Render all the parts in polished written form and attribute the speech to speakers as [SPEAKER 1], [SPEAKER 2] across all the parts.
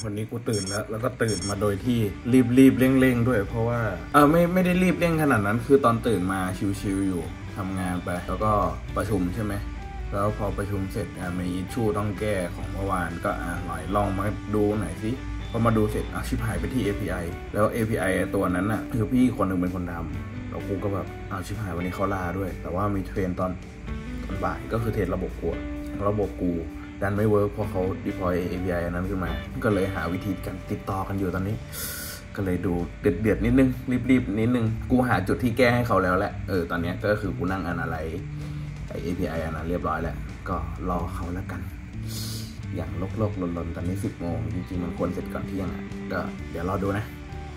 [SPEAKER 1] วันนี้กูตื่นแล้วก็ตื่นมาโดยที่รีบเร่งด้วยเพราะว่าไม่ได้รีบเร่งขนาดนั้นคือตอนตื่นมาชิวๆอยู่ทำงานไปแล้วก็ประชุมใช่ไหมแล้วพอประชุมเสร็จมีอิชชูต้องแก้ของเมื่อวานก็หน่อยลองมาดูหน่อยสิพอมาดูเสร็จชิบหายไปที่ API แล้ว API ตัวนั้นน่ะคือพี่คนหนึ่งเป็นคนทำแล้วกูก็แบบชิบหายวันนี้เขาลาด้วยแต่ว่ามีเทรนตอนบ่ายก็คือเทรนระบบกูดันไม่เวิร์กพอเขา deploy API นั้นขึ้นมาก็เลยหาวิธีการติดต่อกันอยู่ตอนนี้ก็เลยดูเดือดนิดนึงรีบนิดนึงกูหาจุดที่แก้ให้เขาแล้วแหละตอนนี้ก็คือกูนั่งanalyze API นั้นเรียบร้อยแล้วก็รอเขาแล้วกันอย่างโลกลนตอนนี้ 10 โมงจริงๆมันควรเสร็จก่อนเที่ยงก็เดี๋ยวรอดูนะ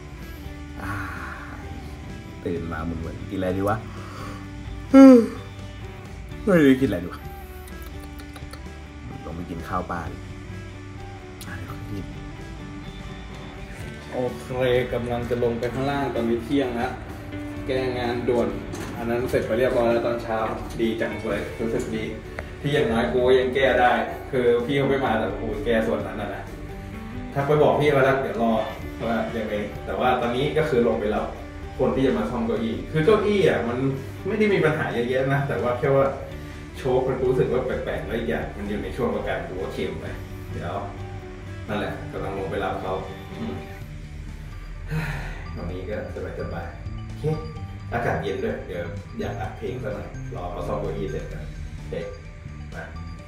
[SPEAKER 1] ตื่นมาเหมือนกินอะไรดีวะไม่รู้กินอะไรดีวะลงไปกินข้าวปลาโอเคกำลังจะลงไปข้างล่างตอนนี้เที่ยงแล้วแก้งานด่วนอันนั้นเสร็จไปเรียบร้อยแล้วตอนเช้าดีจังเลยรู้สึกดีที่อย่างน้อยกูยังแก้ได้คือพี่เขาไม่มาแต่กูแก้ส่วนนั้นนะถ้าไปบอกพี่แล้วเดี๋ยวรอว่ายังไงแต่ว่าตอนนี้ก็คือลงไปแล้วคนที่จะมาซ่อมเก้าอี้คือเก้าอี้มันไม่ได้มีปัญหาเยอะๆนะแต่ว่าแค่ว่าโชคมันรู้สึกว่าแปลกๆแล้วอย่างมันอยู่ในช่วงประกาศกูว่าเข็มไปเดี๋ยวนั่นแหละกำลังลงไปรับเขาตอนนี้ก็สบายโอเคอากาศเย็นด้วยเดี๋ยวอยากอัดเพลงสักหน่อยรอเขาซ่อมเก้าอี้เสร็จกันโอเคมา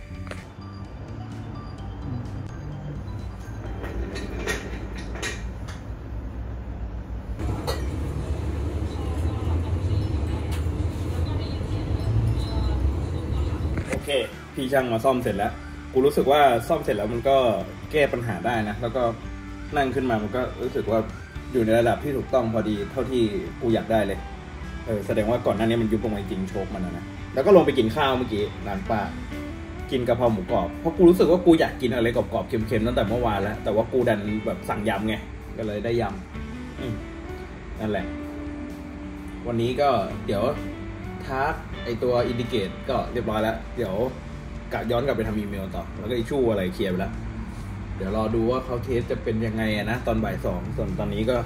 [SPEAKER 1] โอเคพี่ช่างมาซ่อมเสร็จแล้วกูรู้สึกว่าซ่อมเสร็จแล้วมันก็แก้ปัญหาได้นะแล้วก็นั่งขึ้นมามันก็รู้สึกว่าอยู่ในระดับที่ถูกต้องพอดีเท่าที่กูอยากได้เลยแสดงว่าก่อนหน้านี้มันยุบลงมาจริงโชคมันนะแล้วก็ลงไปกินข้าวเมื่อกี้ร้านป้ากินกะเพราหมูกรอบเพราะกูรู้สึกว่ากูอยากกินอะไรกรอบๆเค็มๆตั้งแต่เมื่อวานแล้วแต่ว่ากูดันแบบสั่งยำไงก็เลยได้ยำนั่นแหละวันนี้ก็เดี๋ยวทักไอตัวอินดิเกตก็เรียบร้อยแล้วเดี๋ยวย้อนกลับไปทำอีเมลต่อแล้วก็อิชชูอะไรเคลียร์ไปแล้วเดี๋ยวรอดูว่าเขาเทสจะเป็นยังไงนะตอนบ่าย 2ส่วนตอนนี้ก็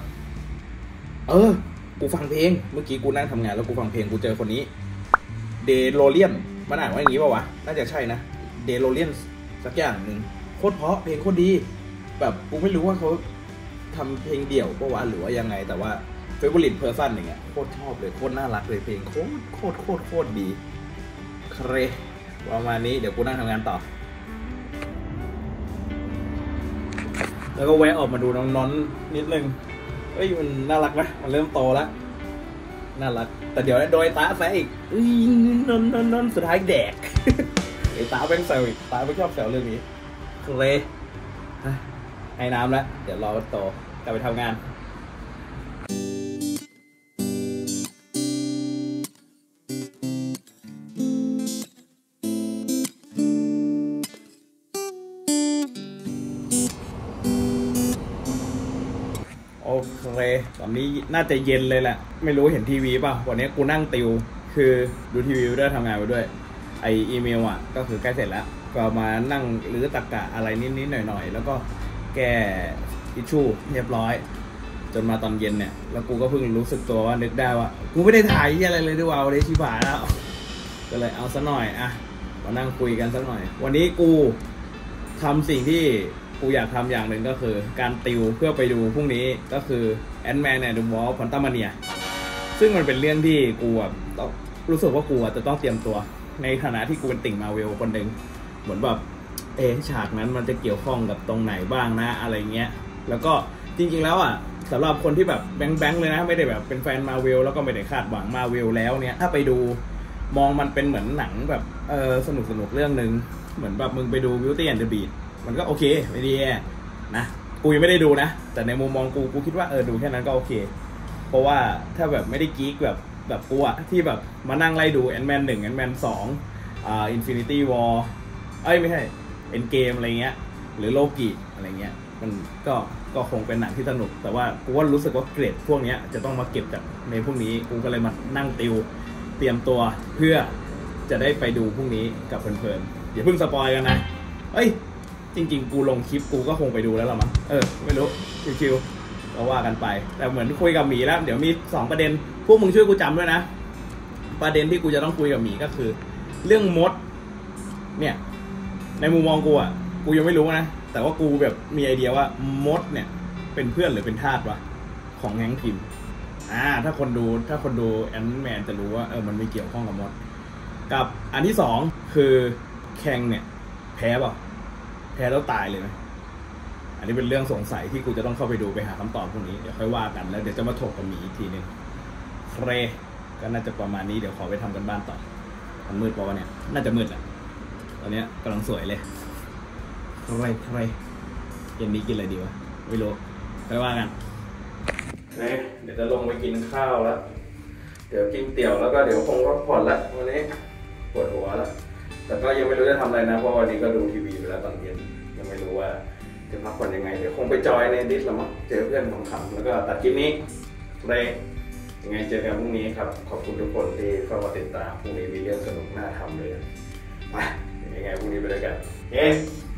[SPEAKER 1] กูฟังเพลงเมื่อกี้กูนั่งทำงานแล้วกูฟังเพลงกูเจอคนนี้เดโรเลียนมันอ่านว่าอย่างนี้ป่าววะน่าจะใช่นะเดโรเลียนสักอย่างหนึ่งโคตรเพราะเพลงโคตรดีแบบกูไม่รู้ว่าเขาทำเพลงเดี่ยวป่าววะหรือว่ายังไงแต่ว่าเฟเวอริตเพอร์ซันอย่างเงี้ยโคตรชอบเลยโคตรน่ารักเลยเพลงโคตรดีเครประมาณนี้เดี๋ยวกูนั่งทำงานต่อแล้วก็แวะออกมาดูน้องๆนิดนึงมันน่ารักนะมันเริ่มโตแล้วน่ารักแต่เดี๋ยวโดยตาแซะอีกนอนสุดท้ายแดกไอ้ตาเป็นแซวอีกตาไม่ชอบแซวเรื่องนี้เลยให้น้ำแล้วเดี๋ยวรอมันโตกลับไปทำงานโอเคตอนนี้น่าจะเย็นเลยแหละไม่รู้เห็นทีวีป่ะวันนี้กูนั่งติวคือดูทีวีไปด้วยทำงานไปด้วยไออีเมลก็คือใกล้เสร็จแล้วก็มานั่งรื้อตรรกะอะไรนิดๆหน่อยๆแล้วก็แก้อิชชูเรียบร้อยจนมาตอนเย็นเนี่ยแล้วกูก็เพิ่งรู้สึกตัวว่านึกได้ว่ากูไม่ได้ถ่ายอะไรเลยด้วยวันนี้ชิบหายแล้วก็เลยเอาซะหน่อยมานั่งคุยกันสักหน่อยวันนี้กูทำสิ่งที่กูอยากทำอย่างหนึ่งก็คือการติวเพื่อไปดูพรุ่งนี้ก็คือ Ant-Man and the Wasp: Quantumania ซึ่งมันเป็นเรื่องที่กูรู้สึกว่ากูจะต้องเตรียมตัวในฐานะที่กูเป็นติ่งมาเวลคนหนึ่งเหมือนแบบฉากนั้นมันจะเกี่ยวข้องกับตรงไหนบ้างนะอะไรเงี้ยแล้วก็จริงๆแล้วสำหรับคนที่แบบแบงค์เลยนะไม่ได้แบบเป็นแฟนมาเวลแล้วก็ไม่ได้คาดหวังมาเวลแล้วเนี่ยถ้าไปดูมองมันเป็นเหมือนหนังแบบสนุกเรื่องนึงเหมือนแบบมึงไปดู Beauty and the Beastมันก็โอเคไม่ดีนะกูยังไม่ได้ดูนะแต่ในมุมมองกูคิดว่าดูแค่นั้นก็โอเคเพราะว่าถ้าแบบไม่ได้กิ๊กแบบกูที่แบบมานั่งไล่ดู Ant-Man 1 Ant-Man 2 Infinity War ไม่ใช่ Endgame อะไรเงี้ยหรือโลกิอะไรเงี้ยมันก็คงเป็นหนังที่สนุกแต่ว่ากูว่ารู้สึกว่าเกรดพวกนี้จะต้องมาเก็บจากในพวกนี้กูก็เลยมานั่งติวเตรียมตัวเพื่อจะได้ไปดูพรุ่งนี้กับเพลินๆอย่าเพิ่งสปอยกันนะจริงๆกูลงคลิปกูก็คงไปดูแล้วล่ะมั้งไม่รู้ชิวๆก็ว่ากันไปแต่เหมือนคุยกับหมีแล้วเดี๋ยวมี2ประเด็นพวกมึงช่วยกูจำด้วยนะประเด็นที่กูจะต้องคุยกับหมีก็คือเรื่องมดเนี่ยในมุมมองกูกูยังไม่รู้นะแต่ว่ากูแบบมีไอเดียว่ามดเนี่ยเป็นเพื่อนหรือเป็นทาสวะของแฮงค์พิมถ้าคนดูแอนด์แมนจะรู้ว่ามันไม่เกี่ยวข้องกับมดกับอันที่2คือแคงเนี่ยแพ้เปล่าแพ้แล้วตายเลยไหมอันนี้เป็นเรื่องสงสัยที่กูจะต้องเข้าไปดูไปหาคำตอบพวกนี้เดี๋ยวค่อยว่ากันแล้วเดี๋ยวจะมาถกกับหมีอีกทีนึงก็น่าจะประมาณนี้เดี๋ยวขอไปทำกันบ้านต่อมันมืดป่าวเนี่ยน่าจะมืดแหละตอนนี้กำลังสวยเลยเย็นนี้กินอะไรดีวะไม่รู้ค่อยว่ากันเดี๋ยวจะลงไปกินข้าวแล้วเดี๋ยวกินเตี๋ยวแล้วก็เดี๋ยวคงพักผ่อนแล้ววันนี้ปวดหัวแล้วแต่ก็ยังไม่รู้จะทำอะไรนะเพราะวันนี้ก็ดูทีวีไปแล้วตอนเย็นยังไม่รู้ว่าจะพักผ่อนยังไงเดี๋ยวคงไปจอยในดิสละมั้งเจอเพื่อนของขำแล้วก็ตัดคลิปนี้ยังไงเจอกันพรุ่งนี้ครับขอบคุณทุกคนที่เข้ามาติดตามพรุ่งนี้มีเรื่องสนุกน่าทำเลยไปยังไงพรุ่งนี้ไปด้วยกัน